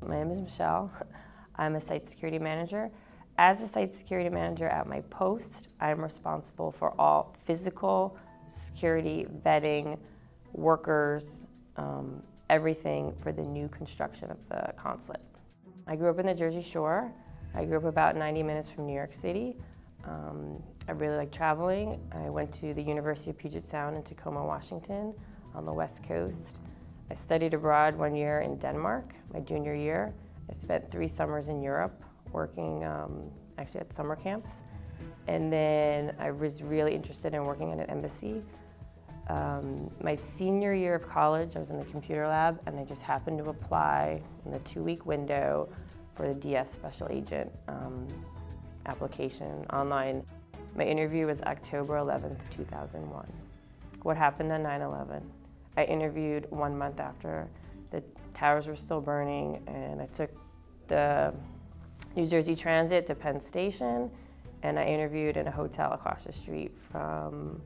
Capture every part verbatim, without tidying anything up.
My name is Michele. I'm a site security manager. As a site security manager at my post, I'm responsible for all physical security, vetting, workers, um, everything for the new construction of the consulate. I grew up in the Jersey Shore. I grew up about ninety minutes from New York City. Um, I really like traveling. I went to the University of Puget Sound in Tacoma, Washington on the West Coast. I studied abroad one year in Denmark, my junior year. I spent three summers in Europe working um, actually at summer camps. And then I was really interested in working at an embassy. Um, my senior year of college, I was in the computer lab, and I just happened to apply in the two-week window for the D S Special Agent um, application online. My interview was October eleventh, two thousand one. What happened on nine eleven? I interviewed one month after the towers were still burning, and I took the New Jersey Transit to Penn Station, and I interviewed in a hotel across the street from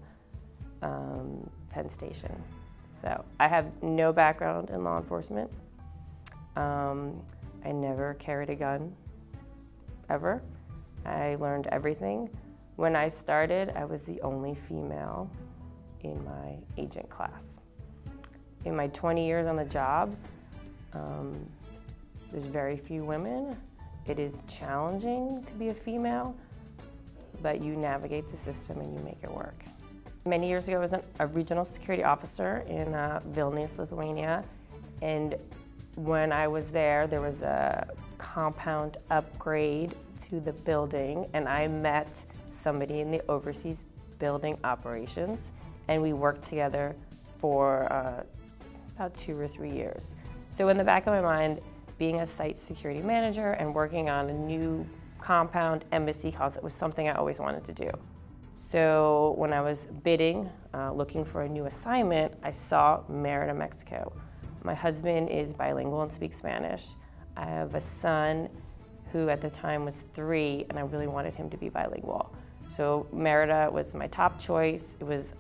um, Penn Station. So I have no background in law enforcement. Um, I never carried a gun, ever. I learned everything. When I started, I was the only female in my agent class. In my twenty years on the job, um, there's very few women. It is challenging to be a female, but you navigate the system and you make it work. Many years ago, I was an, a regional security officer in uh, Vilnius, Lithuania, and when I was there, there was a compound upgrade to the building, and I met somebody in the overseas building operations, and we worked together for uh, about two or three years. So in the back of my mind, being a site security manager and working on a new compound embassy concept was something I always wanted to do. So when I was bidding, uh, looking for a new assignment, I saw Merida, Mexico. My husband is bilingual and speaks Spanish. I have a son who at the time was three, and I really wanted him to be bilingual. So Merida was my top choice. It was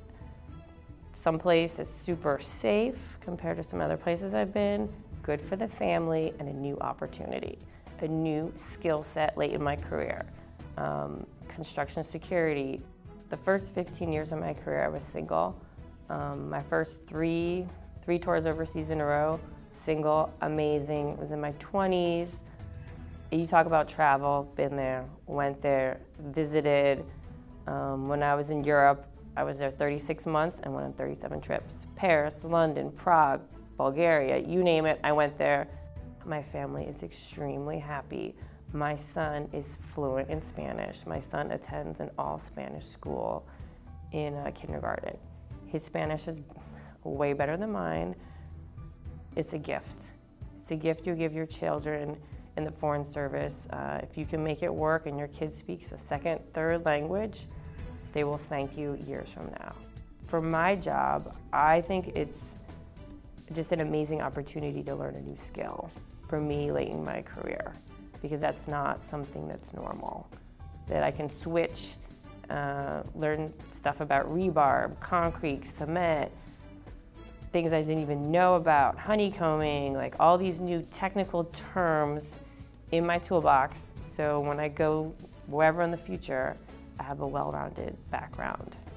someplace that's super safe compared to some other places I've been, good for the family, and a new opportunity, a new skill set late in my career. Um, construction security. The first fifteen years of my career, I was single. Um, my first three, three tours overseas in a row, single, amazing. It was in my twenties. You talk about travel, been there, went there, visited. Um, when I was in Europe, I was there thirty-six months and went on thirty-seven trips. Paris, London, Prague, Bulgaria, you name it, I went there. My family is extremely happy. My son is fluent in Spanish. My son attends an all-Spanish school in uh, kindergarten. His Spanish is way better than mine. It's a gift. It's a gift you give your children in the foreign service. Uh, if you can make it work and your kid speaks a second, third language, they will thank you years from now. For my job, I think it's just an amazing opportunity to learn a new skill for me late in my career, because that's not something that's normal. That I can switch, uh, learn stuff about rebar, concrete, cement, things I didn't even know about, honeycombing, like all these new technical terms in my toolbox, so when I go wherever in the future, I have a well-rounded background.